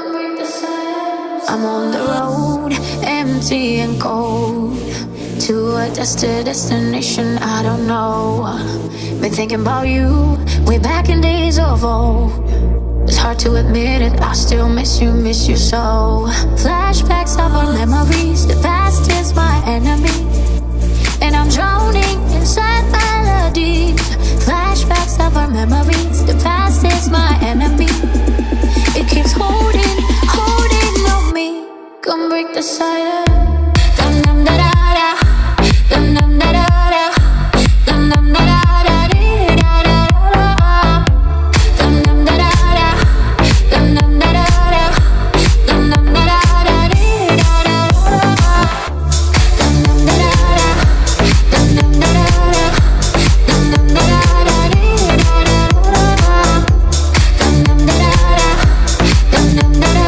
I'm on the road, empty and cold, to a destination I don't know. Been thinking about you, way back in days of old. It's hard to admit it, I still miss you so. Flashbacks of our memories, the past is my enemy, and I'm drowning inside melodies. Flashbacks of our memories, the past is my enemy. It keeps holding on me. Come break the silence. Dum dum da da da, dum dum da da da, dum dum da da da dee da da da, dum dum da da da, dum dum da da da, dum dum da da da dee da da da, dum dum da da da, dum dum da da da, dum dum da da da dee da da da, dum dum da da da, dum dum da da da.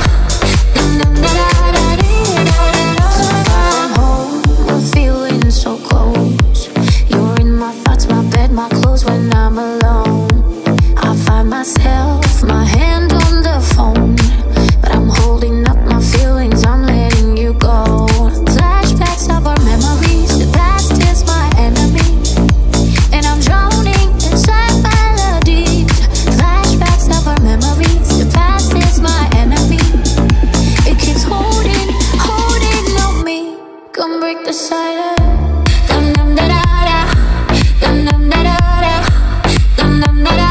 Myself, my hand on the phone, but I'm holding up my feelings, I'm letting you go. Flashbacks of our memories, the past is my enemy, and I'm drowning inside melodies. Flashbacks of our memories, the past is my enemy. It keeps holding on me. Come break the silence. Dum dum da da da, dum dum da da da, dum dum da da.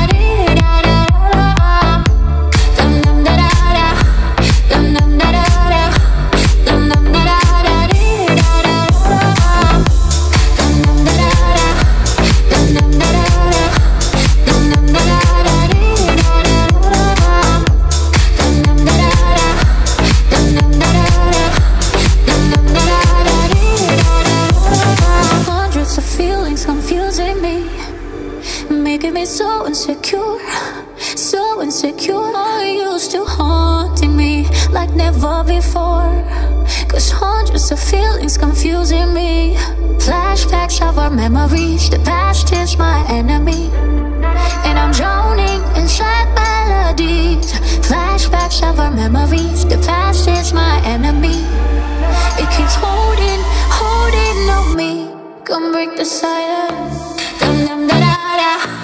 Confusing me, making me so insecure, so insecure. All used to haunting me like never before. Cause hundreds of feelings confusing me. Flashbacks of our memories, the past is my enemy, and I'm drowning inside melodies. Flashbacks of our memories, the past is my enemy. It keeps holding on me. Come break the silence. Dum dum da da da.